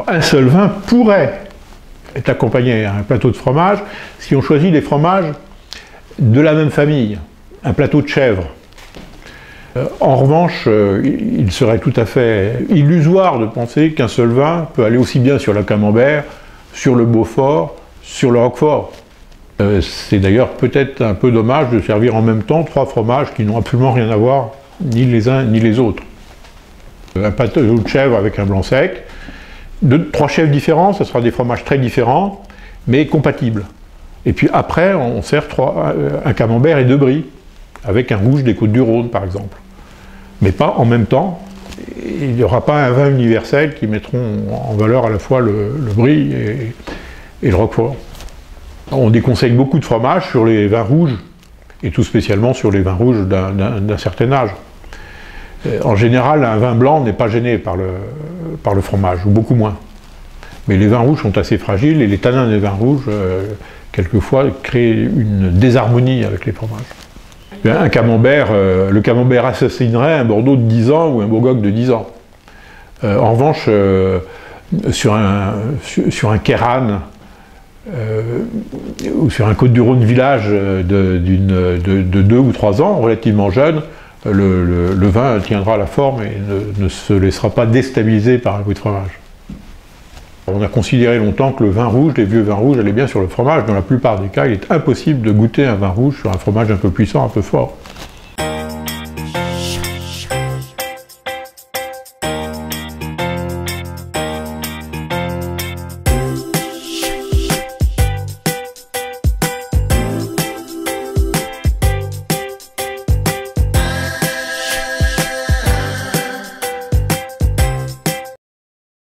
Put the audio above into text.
Alors, un seul vin pourrait être accompagné à un plateau de fromage si on choisit des fromages de la même famille, un plateau de chèvre. En revanche, il serait tout à fait illusoire de penser qu'un seul vin peut aller aussi bien sur le camembert, sur le Beaufort, sur le Roquefort. C'est d'ailleurs peut-être un peu dommage de servir en même temps 3 fromages qui n'ont absolument rien à voir, ni les uns ni les autres. Un plateau de chèvre avec un blanc sec, 3 chèvres différents, ce sera des fromages très différents, mais compatibles. Et puis après, on sert un camembert et 2 brie, avec un rouge des Côtes-du-Rhône par exemple. Mais pas en même temps. Il n'y aura pas un vin universel qui mettront en valeur à la fois le brie et le Roquefort. On déconseille beaucoup de fromages sur les vins rouges, et tout spécialement sur les vins rouges d'un certain âge. En général, un vin blanc n'est pas gêné par le fromage, ou beaucoup moins. Mais les vins rouges sont assez fragiles, et les tanins des vins rouges, quelquefois, créent une désharmonie avec les fromages. Un camembert, le camembert assassinerait un Bordeaux de 10 ans ou un Bourgogne de 10 ans. En revanche, sur un Kéran ou sur un Côtes-du-Rhône village de 2 ou 3 ans, relativement jeune, le vin tiendra la forme et ne se laissera pas déstabiliser par un coup de fromage. On a considéré longtemps que le vin rouge, les vieux vins rouges, allaient bien sur le fromage. Dans la plupart des cas, il est impossible de goûter un vin rouge sur un fromage un peu puissant, un peu fort.